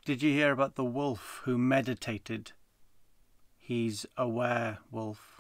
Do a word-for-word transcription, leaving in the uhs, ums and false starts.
Did you hear about the wolf who meditated? He's a werewolf.